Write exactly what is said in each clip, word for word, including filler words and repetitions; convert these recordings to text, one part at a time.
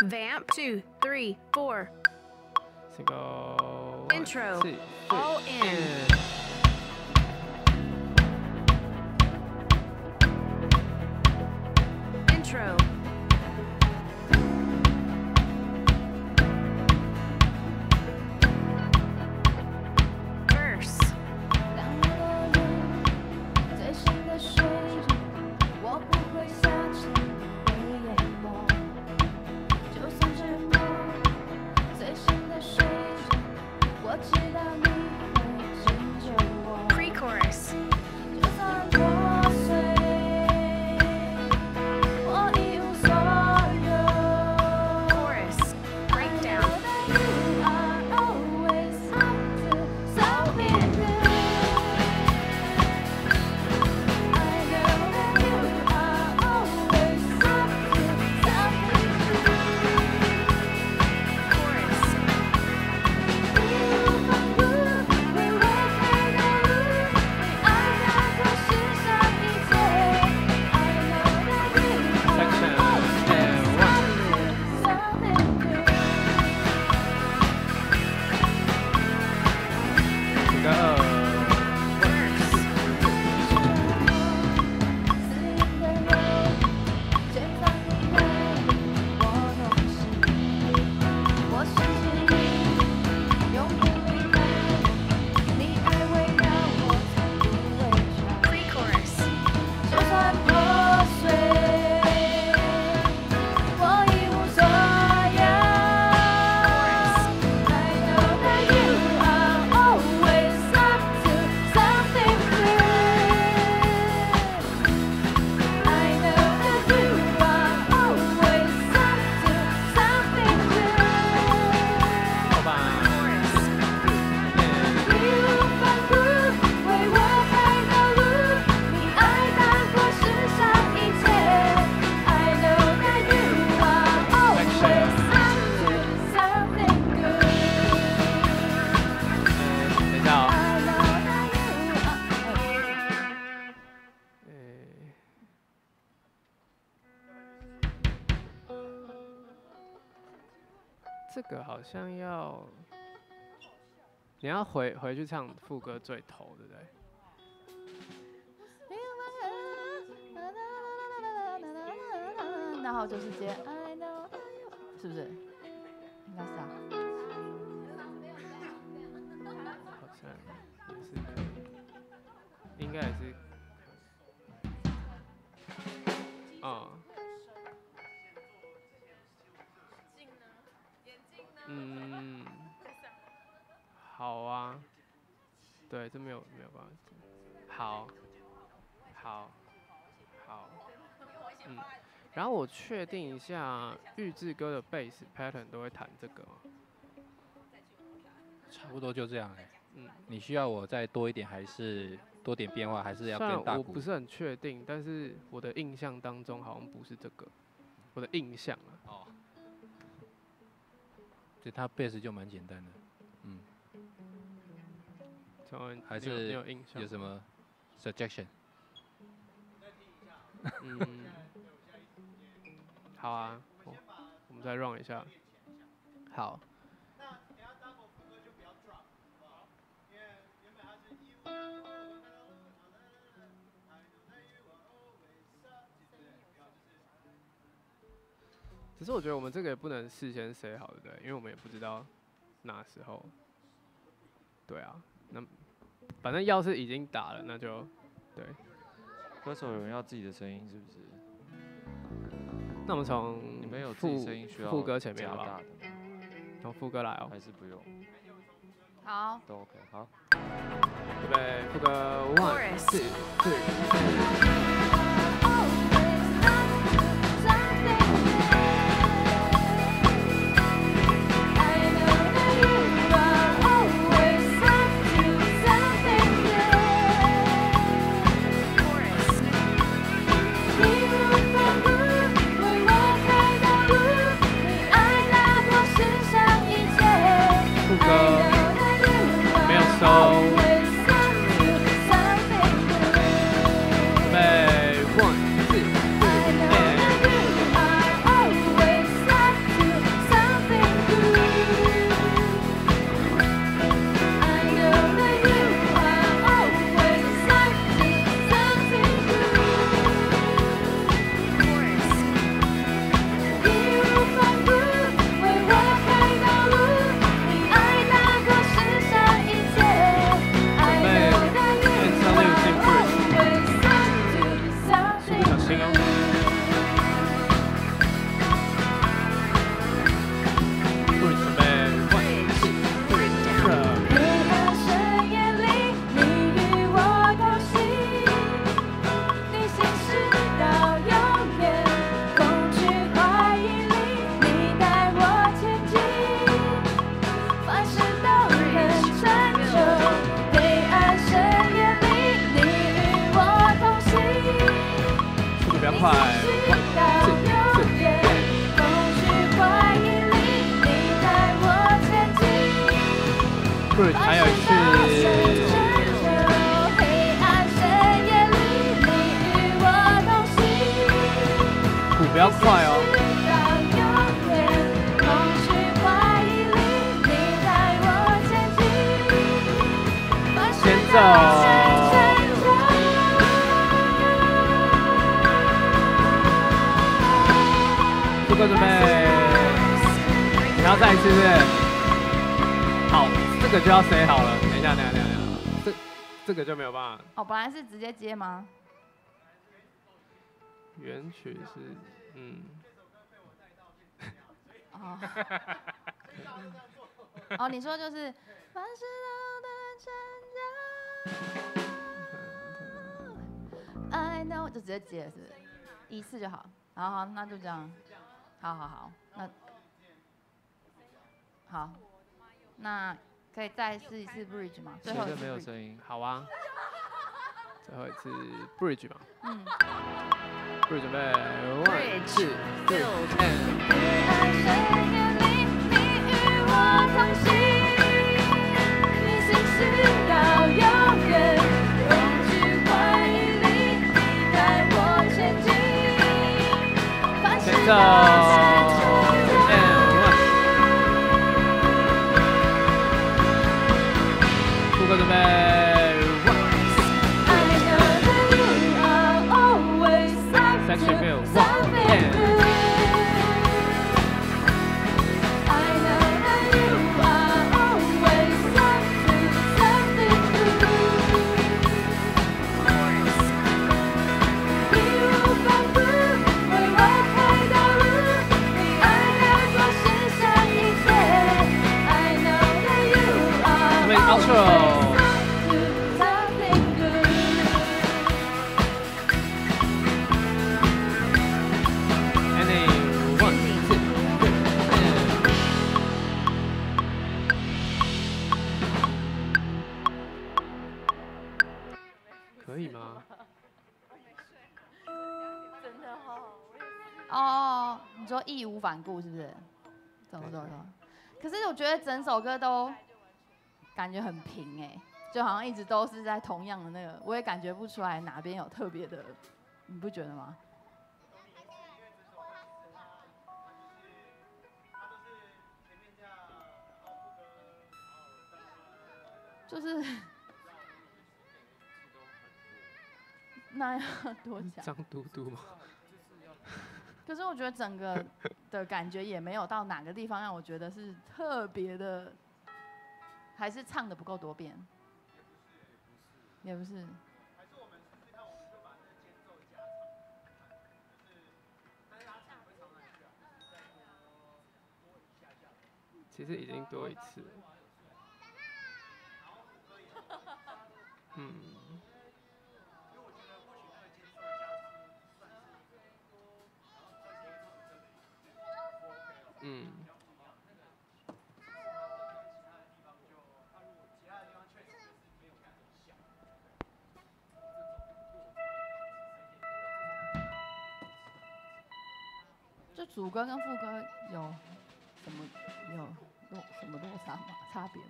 Vamp. Two, three, four. Single. Intro. One, two, All in. and- Intro. Verse. 当我的人最深的睡着，我不会下沉被淹没。就算沉默，最深的睡着，我知道你会拯救我。 Pre-chorus. 就算破碎，我一无所有。 Chorus. Breakdown. You are always up to something new. I know that you are always up to something new. Chorus. 义无反顾，为我开的路，你爱让我欣赏一切。I know that you Section are always and one. up to something new. Go. Verse. 肆意的人，前方你来，我同行。我相信你，永不离开。你爱围绕我，才不会转。 Pre-chorus. 就算破碎，我一无所有。I know that you are always up to something new. I know that you are always up to something new. 好吧。 义无反顾，为我开的路，你爱大过世上一切。I know that you are always up to something good. 等一下哦。 I know that you are. 诶这个好像要，你要回回去唱副歌最头，对不对？ 然后就是接 I know that you， 是不是？应该是啊。 好像也是可以，应该也是。哦。嗯，好啊，对，这没有没有办法，好，好，好，嗯，然后我确定一下，玉志哥的贝斯 pattern 都会弹这个吗？ 差不多就这样哎、 嗯， 你需要我再多一点，还是多点变化，还是要虽然跟大鼓我不？是很确定，但是我的印象当中好像不是这个，我的印象啊， 哦，就它 bass 就蛮简单的，嗯， 从还你有你是有印象有？什么 suggestion？ 嗯，好啊，我我们再 run 一下。好。只是我觉得我们这个也不能事先 say 好，对不对？因为我们也不知道哪时候。对啊，那反正要是已经打了，那就对。 歌手有人要自己的声音是不是？ 那我们从你们有自己副声音需要副歌前面好不好？ 加大的吗， 从副歌来哦， 还是不用？ 好。 都 OK。好。 预备，副歌 one Chorus. two three。 Chorus. 副歌没有收。预备 Bridge 还有一次， 黑暗深夜里，你与我同行。 鼓不要快哦。 直到永远，空虚怀疑里，你带我前进。 先走。副歌准备，你要再一次是不是？好，这个就要 say 好了。等一下，等一下，等一下，这这个就没有办法。 哦，本来是直接接吗？ 原曲是，嗯。 哦。哦，你说就是凡事都能成就。I know， 就直接接是不是？一次就好。好好，那就这样。好好好，那好，那可以再试一次 bridge 吗？最后一次没有 bridge 声音。 好啊，最后一次 bridge 嘛。 嗯。 bridge 准备 one two three and。 爱深夜里，你与我同行，你心事到永远，恐惧怀疑里，你带我前进。 先走。副歌准备 ，section view one and。outro。可以吗？ 真的好。哦，你说义无反顾是不是？走走走。可是我觉得整首歌都感觉很平哎，就好像一直都是在同样的那个，我也感觉不出来哪边有特别的，你不觉得吗？就是那要多讲？ 张嘟嘟吗？ 可是我觉得整个的感觉也没有到哪个地方让我觉得是特别的，还是唱的不够多遍，也不是。 其实已经多一次了。嗯。嗯。 就主歌跟副歌有什么有落什么落差吗？差别吗？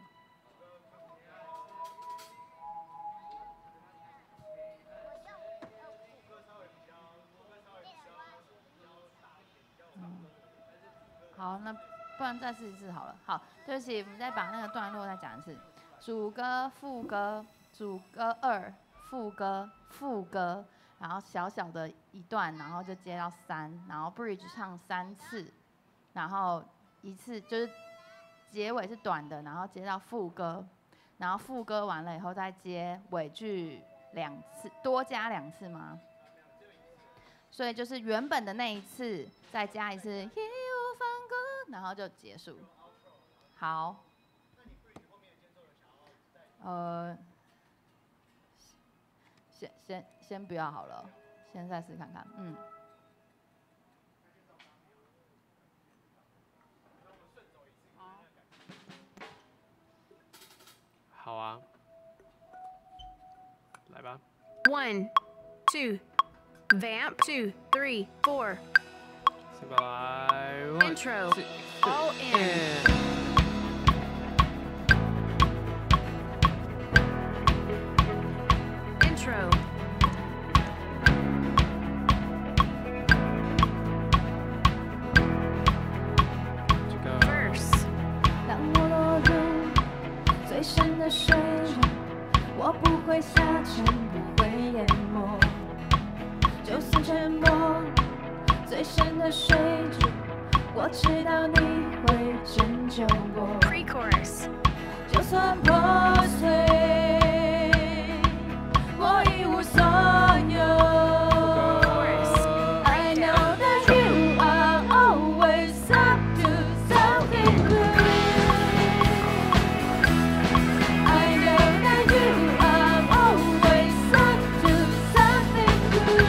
嗯，好，那不然再试一次好了。好，对不起，我们再把那个段落再讲一次。主歌、副歌、主歌二、副歌、副歌，然后小小的一段，然后就接到三，然后 bridge 唱三次，然后一次就是结尾是短的，然后接到副歌，然后副歌完了以后再接尾句两次，多加两次吗？所以就是原本的那一次再加一次义无反顾，然后就结束。好。呃，先先先不要好了，先再试看看，嗯。 好啊，来吧。 One, two, vamp, two, three, four. 先过来 one, Intro, two, all in. and 知道你会拯救我， Pre-chorus. 就算破碎，我一无所有。I know that you are always up to something good. I know that you are always up to something good.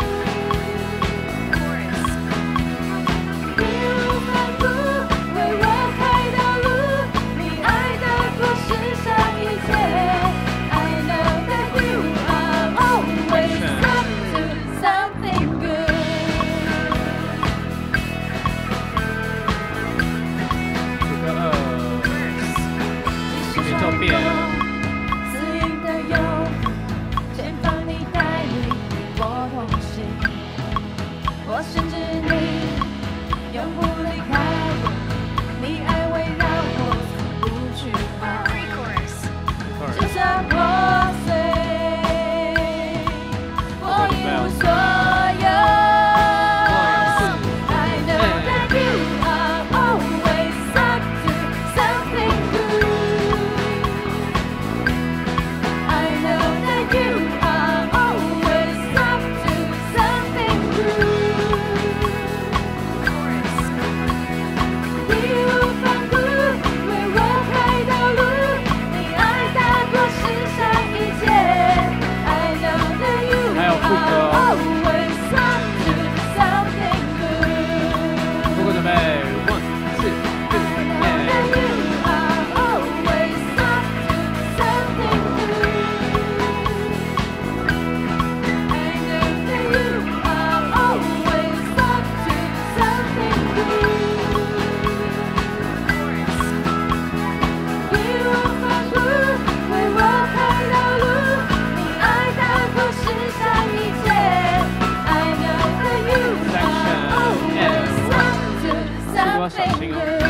Chorus. 义无反顾为我开道路，你爱的过世上一切。I know that you are always up to something good. 副歌二，节奏变。 自营的永恒，前方你带领我同行，我深知你永不离开我，你爱围绕我，从不惧怕。 Pre-chorus. 就算破碎，我一无所有。I know that you are always up to something good. I know that you are always up to something good. Chorus. 义无反顾为我开道路，你爱大过世上一切。I know that you 还有副歌 are 哦 always up to something good. 副歌准备 one two I know that three you are always up to something good. I know that you are always up to something good. 义无反顾为我开道路，你爱大过世上一切。I know that you are always up to something good.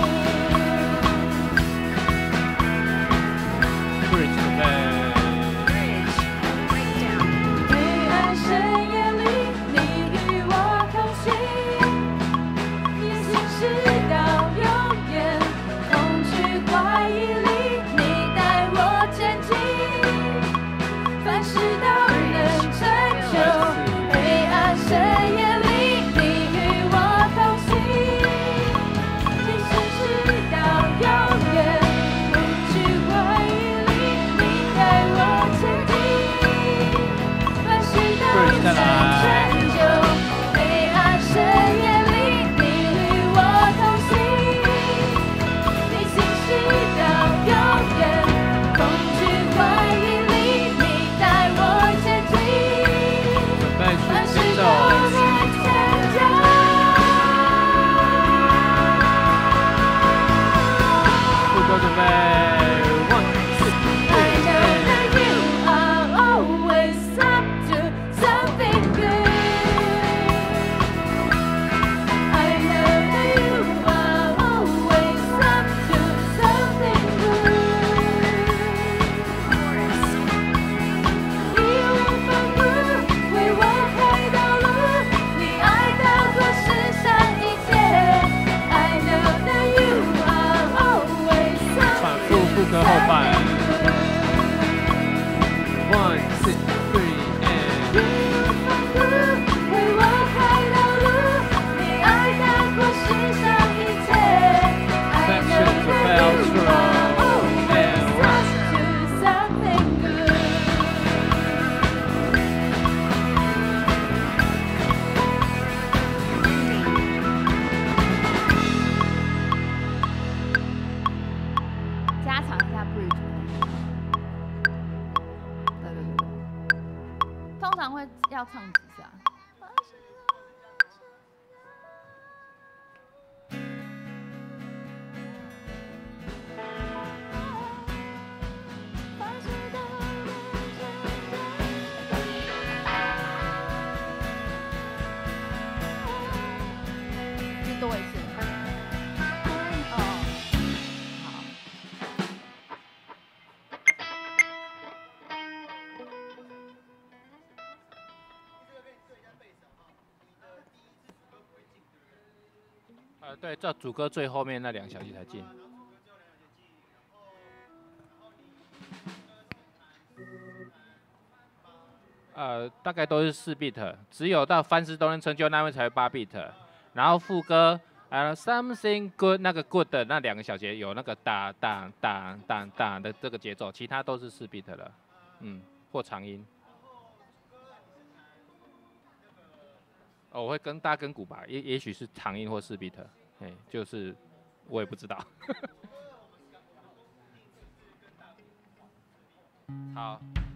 bridge 准备 Bridge. Breakdown. 黑暗深夜里，你与我同行，也行驶到永远。恐惧怀疑里，你带我前进，凡事都能成就。黑暗深夜里，你与我同行，也行驶到永远。恐惧怀疑里，你带我前进。凡事都能成就，黑暗深夜里，你与我同行，你行驶到永远。恐惧怀疑里，你带我前进， 准备凡去节事都奏， 能成就。 副歌准备 one two I know three that you are always up to something good. I know that you are always up to something good. Chorus. 义无反顾为我开道路，你爱大过世上一切。I know that you are always up 反 to 复副歌后半 something good. one two three and 为我开道路，你爱大过世上一切。I know Section to that you outro are always and up to something good. 加长一下 bridge。对对对对，通常会要唱几下。再多一次。哦，好。 对，这主歌最后面那两个小节才进。呃，大概都是四 bit， 只有到凡事都能成就那位才会八 bit， 然后副歌呃 something good 那个 good 的那两个小节有那个哒哒哒哒哒的这个节奏，其他都是四 bit 的，嗯，或长音。哦，我会跟大家跟鼓吧，也也许是长音或四 bit， 哎，就是我也不知道。好。